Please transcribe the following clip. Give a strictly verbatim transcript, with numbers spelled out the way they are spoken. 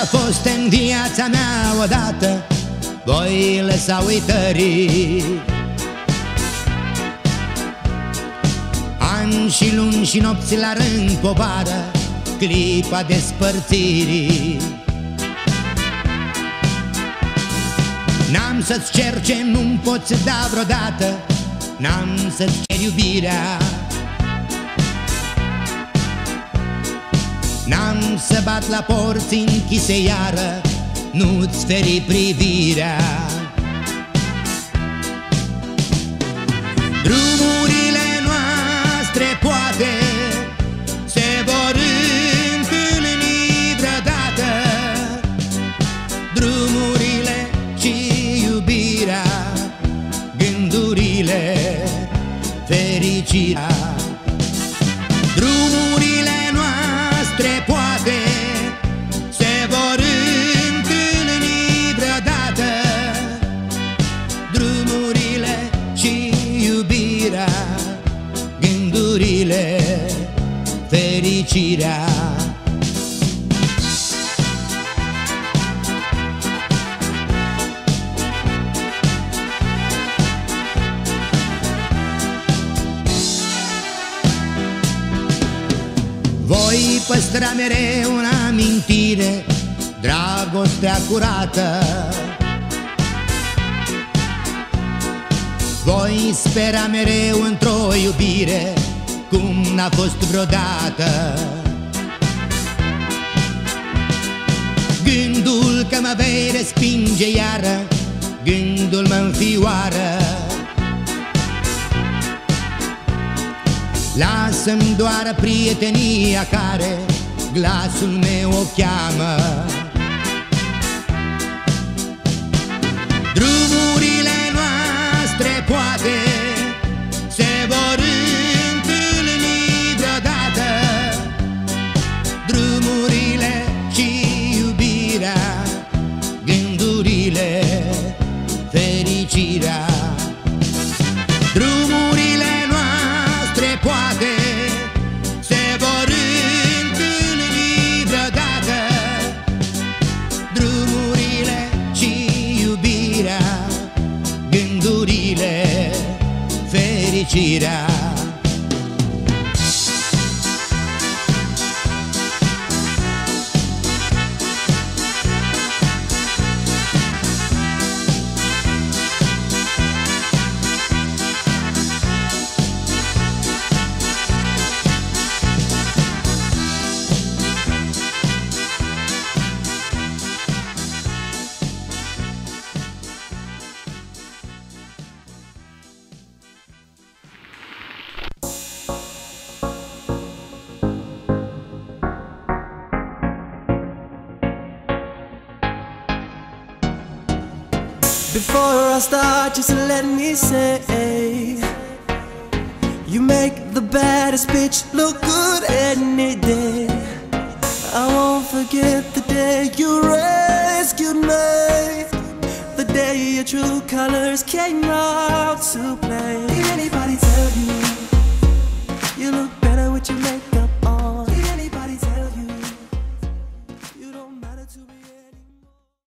fost în viața mea odată, voi lăsa uitării. Ani și luni și nopți la rând povară clipa despărțirii. N-am să-ți cer ce nu-mi poți da vreodată, n-am să-ți cer iubirea. N-am să bat la porți închise iară, nu-ți feri privirea. Drumurile noastre poate se vor întâlni vreodată, drumurile și iubirea, gândurile, fericirea. Drumurile noastre poate se vor întâlni vreodată, drumurile și iubirea, gândurile, fericirea. Voi păstra mereu în amintire dragostea curată, voi spera mereu într-o iubire cum n-a fost vreodată. Gândul că mă vei respinge iară, gândul mă înfioară. Lasă-mi doar prietenia care glasul meu o cheamă. Drumurile noastre poate se vor întâlni vreodată, drumurile și iubirea, gândurile, fericirea. Drumurile noastre poate se vor întâlni vreodată, drumurile și iubirea, gândurile, fericirea. Before I start, just let me say, you make the baddest bitch look good any day. I won't forget the day you rescued me, the day your true colors came out to play. Did anybody tell you you look better with your makeup